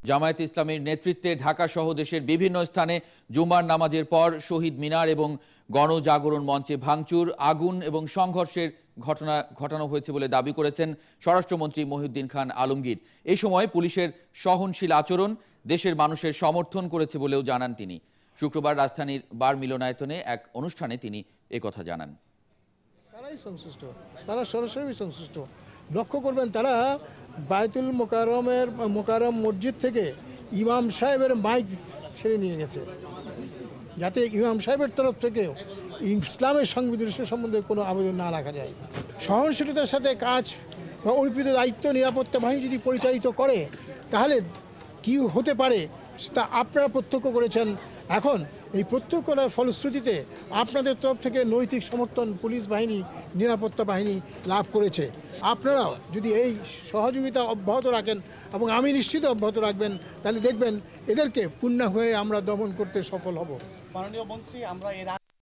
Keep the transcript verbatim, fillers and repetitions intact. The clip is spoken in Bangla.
জামায়াতে ইসলামীর নেতৃত্বে ঢাকা সহ দেশের বিভিন্ন স্থানে জুমার নামাজের পর শহীদ মিনার এবং গণজাগরণ মঞ্চে ভাঙচুর, আগুন এবং সংঘর্ষের ঘটনা ঘটানো হয়েছে বলে দাবি করেছেন স্বরাষ্ট্রমন্ত্রী মহিউদ্দিন খান আলমগীর। এই সময় পুলিশের সহনশীল আচরণ দেশের মানুষের সমর্থন করেছে বলেও জানান তিনি। শুক্রবার রাজধানীর বার মিলনায়তনে এক অনুষ্ঠানে তিনি একথা জানান। তারাই সংশ্লিষ্ট, তারা সরাসরি সংশ্লিষ্ট। লক্ষ্য করবেন, তারা বায়তুল মোকাররমের মোকাররম মসজিদ থেকে ইমাম সাহেবের মাইক ছেড়ে নিয়ে গেছে, যাতে ইমাম সাহেবের তরফ থেকেও ইসলামের সংবিধান সম্বন্ধে কোনো আবেদন না রাখা যায়। সহনশীলতার সাথে কাজ বা অর্পিত দায়িত্ব নিরাপত্তা বাহিনী যদি পরিচালিত করে, তাহলে কি হতে পারে সেটা আপনারা প্রত্যক্ষ করেছেন। এখন এই প্রত্যক্ষ করার ফলশ্রুতিতে আপনাদের তরফ থেকে নৈতিক সমর্থন পুলিশ বাহিনী, নিরাপত্তা বাহিনী লাভ করেছে। আপনারাও যদি এই সহযোগিতা অব্যাহত রাখেন, এবং আমি নিশ্চিত অব্যাহত রাখবেন, তাহলে দেখবেন এদেরকে পূর্ণাঙ্গভাবে আমরা দমন করতে সফল হব। মাননীয় মন্ত্রী, আমরা এর